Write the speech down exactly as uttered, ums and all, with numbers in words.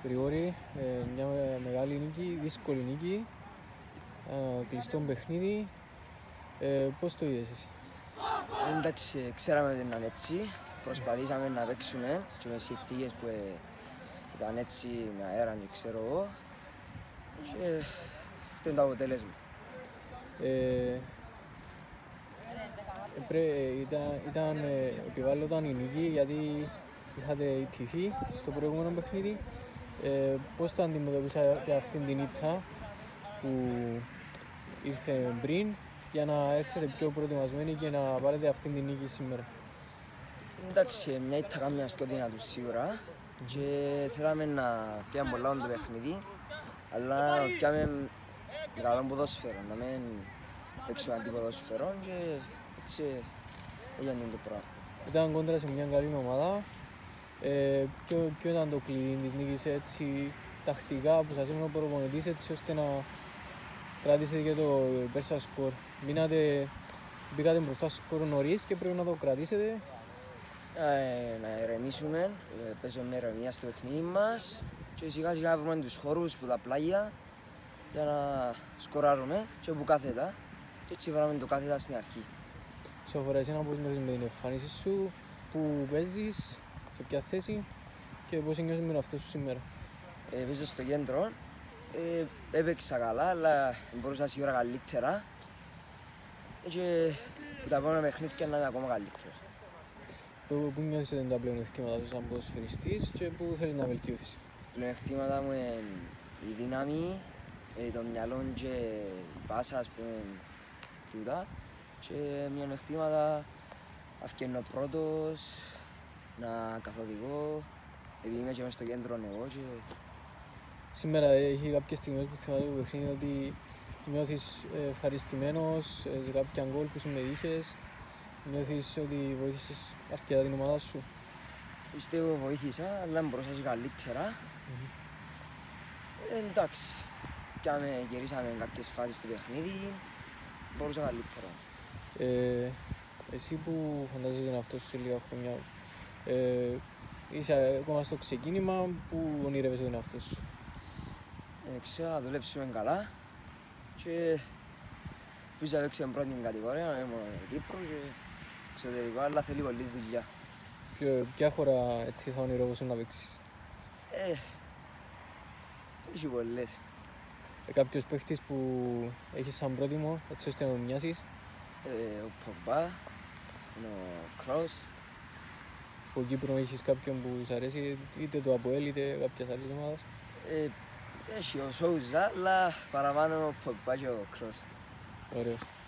Γρηγόρη, ε, μια μεγάλη νίκη, δύσκολη νίκη, ε, κλειστό παιχνίδι. Ε, πώς το είδες εσύ? Εντάξει, ξέραμε ότι ήταν έτσι. Προσπαθήσαμε να παίξουμε και με συνθήκες που ε, ήταν έτσι με αέρα και ξέρω εγώ. Και αυτό είναι το αποτέλεσμα. Ε, πρέ, ήταν, ήταν, ε, επιβάλλονταν η νίκη γιατί είχατε ιτηθεί στο προηγούμενο παιχνίδι. Ε, πώς το αντιμετωπίσατε αυτήν την ήττα που ήρθε πριν για να έρθετε πιο προετοιμασμένοι και να πάρετε αυτήν την νίκη σήμερα? Εντάξει, μια ήττα κάμια πιο δυνατούς σίγουρα και θέλαμε να πιάμε πολλά το παιχνίδι, αλλά να πιάμε με καλό ποδόσφαιρο, να μην παίξουμε αντιποδόσφαιρο και έτσι έγινε το πράγμα. Ήταν κόντρα σε μια καλή ομάδα. Ε, ποιο, ποιο ήταν το κλειδί της νίκης, έτσι, τακτικά που σας ήμουν ο προπονητής, έτσι ώστε να κρατήσετε και το πέρσα σκορ? Μείνατε, μπήκατε μπροστά στο σκορ νωρίς και πρέπει να το κρατήσετε. Ε, να ηρεμήσουμε, ε, παίζουμε με ηρεμία στο παιχνίδι μας και σιγά σιγά βρούμε τους χώρους που τα πλάγια για να σκοράρουμε και που κάθετα και έτσι βράμε το κάθετα στην αρχή. Σε αφορά εσένα, πώς νιώθεις με την εμφάνιση σου, που παίζεις, σε ποια θέση και πώς νιώθεις με αυτό σου σήμερα? Ε, παίζω στο κέντρο, ε, έπαιξα καλά, αλλά μπορούσα σίγουρα καλύτερα και τα επόμενα παιχνίδια να είμαι ακόμα καλύτερος. Πού, πού νιώθεις ότι είναι τα πλεονεκτήματα σου σαν ποδοσφαιριστής και πού θέλεις να βελτιωθείς? Τα πλεονεκτήματα μου είναι η δύναμη, ε, το μυαλό και η πάσα, ας πούμε, τούτα. Και μειονεκτήματα, να φκαίνω πρώτος, να καθοδηγώ, επειδή είμαι και μέσα στο κέντρο εγώ και... Σήμερα έχει κάποιες στιγμές που θυμάσαι το παιχνίδι ότι νιώθεις ευχαριστημένος σε κάποια γκολ που συμμετείχες, νιώθεις ότι βοήθησες αρκετά την ομάδα σου? Πιστεύω βοήθησα, αλλά μπορούσα και καλύτερα. Mm-hmm. Ε, εντάξει, πιάμε, γυρίσαμε κάποιες φάσεις στο παιχνίδι, μπορούσα καλύτερα. Ε, εσύ που φαντάζεσαι τον εαυτό σου σε λίγα χρόνια, ε, είσαι ακόμα στο ξεκίνημα, που ονειρεύεσαι τον εαυτό σου? Ε, ξέρω να δουλέψουμε καλά και πίσω να παίξουμε πρώτη κατηγορία, να είμαι μόνο Κύπρο και εξωτερικό, αλλά θέλει πολλή δουλειά. Ποιο, ποια χώρα έτσι θα ονειρεύεσαι να παίξεις? Ε, έχει πολλές. Ε, κάποιος παίχτης που έχεις σαν πρότιμο, έτσι ώστε να τον μοιάσεις? Ε, ο Πομπά, ο Κρός. Από Κύπρο έχεις κάποιον που σου αρέσει, είτε το ΑΠΟΕΛ είτε κάποιας άλλης ομάδας? Ε, έχει ο Σόουζα, αλλά παραπάνω ο Πομπά και ο Κρός. Ωραίος.